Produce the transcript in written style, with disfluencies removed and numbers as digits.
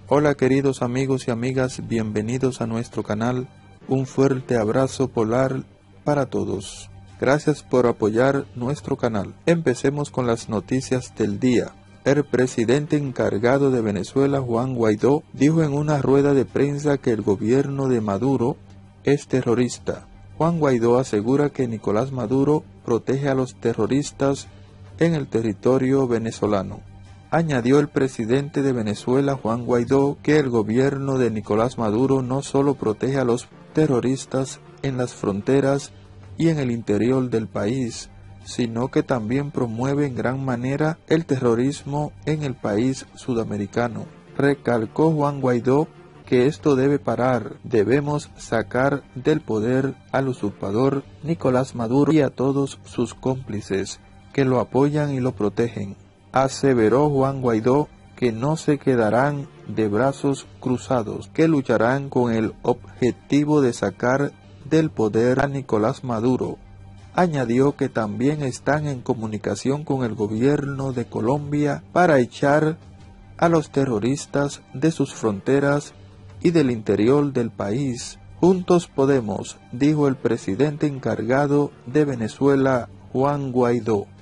Hola queridos amigos y amigas, bienvenidos a nuestro canal. Un fuerte abrazo polar para todos. Gracias por apoyar nuestro canal. Empecemos con las noticias del día. El presidente encargado de Venezuela, Juan Guaidó, dijo en una rueda de prensa que el gobierno de Maduro es terrorista. Juan Guaidó asegura que Nicolás Maduro protege a los terroristas en el territorio venezolano. Añadió el presidente de Venezuela, Juan Guaidó, que el gobierno de Nicolás Maduro no solo protege a los terroristas en las fronteras y en el interior del país, sino que también promueve en gran manera el terrorismo en el país sudamericano. Recalcó Juan Guaidó que esto debe parar, debemos sacar del poder al usurpador Nicolás Maduro y a todos sus cómplices que lo apoyan y lo protegen. Aseveró Juan Guaidó que no se quedarán de brazos cruzados, que lucharán con el objetivo de sacar del poder a Nicolás Maduro. Añadió que también están en comunicación con el gobierno de Colombia para echar a los terroristas de sus fronteras y del interior del país. Juntos podemos, dijo el presidente encargado de Venezuela, Juan Guaidó.